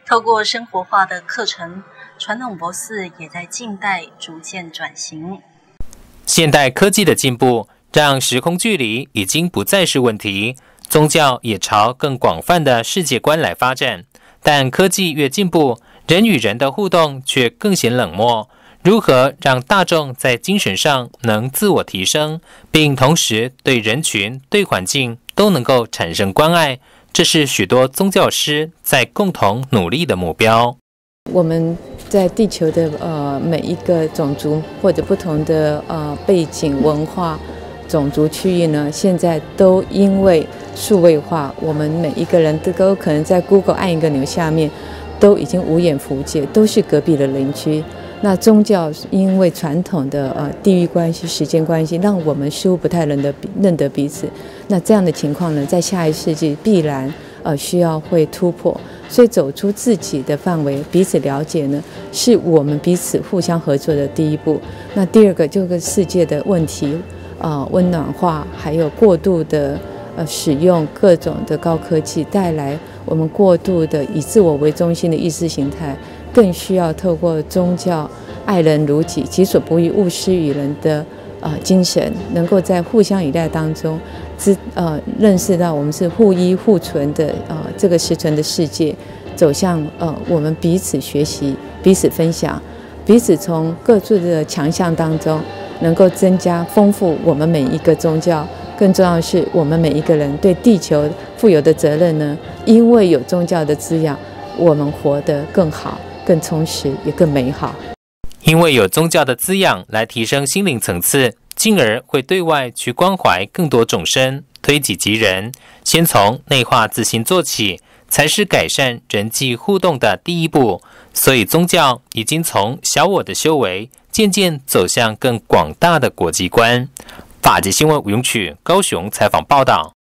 透过生活化的课程，传统佛寺也在近代逐渐转型。 现代科技的进步，让时空距离已经不再是问题，宗教也朝更广泛的世界观来发展。但科技越进步，人与人的互动却更显冷漠。如何让大众在精神上能自我提升，并同时对人群、对环境都能够产生关爱，这是许多宗教师在共同努力的目标。 我们在地球的每一个种族或者不同的背景文化种族区域呢，现在都因为数位化，我们每一个人都可能在 Google 按一个钮下面都已经无眼福界，都是隔壁的邻居。那宗教因为传统的地域关系、时间关系，让我们似乎不太认得彼此。那这样的情况呢，在下一世纪必然需要会突破。所以走出自己的范围，彼此了解呢，是我们彼此互相合作的第一步。那第二个就是世界的问题，温暖化，还有过度的使用各种的高科技，带来我们过度的以自我为中心的意识形态。更需要透过宗教爱人如己、己所不欲、勿施于人的精神，能够在互相依赖当中，认识到我们是互依互存的这个实存的世界，走向我们彼此学习、彼此分享、彼此从各自的强项当中，能够增加丰富我们每一个宗教。更重要的是，我们每一个人对地球负有的责任呢，因为有宗教的滋养，我们活得更好、更充实，也更美好。 因为有宗教的滋养来提升心灵层次，进而会对外去关怀更多众生，推己及人。先从内化自心做起，才是改善人际互动的第一步。所以宗教已经从小我的修为，渐渐走向更广大的国际观。法籍新闻吴永曲高雄采访报道。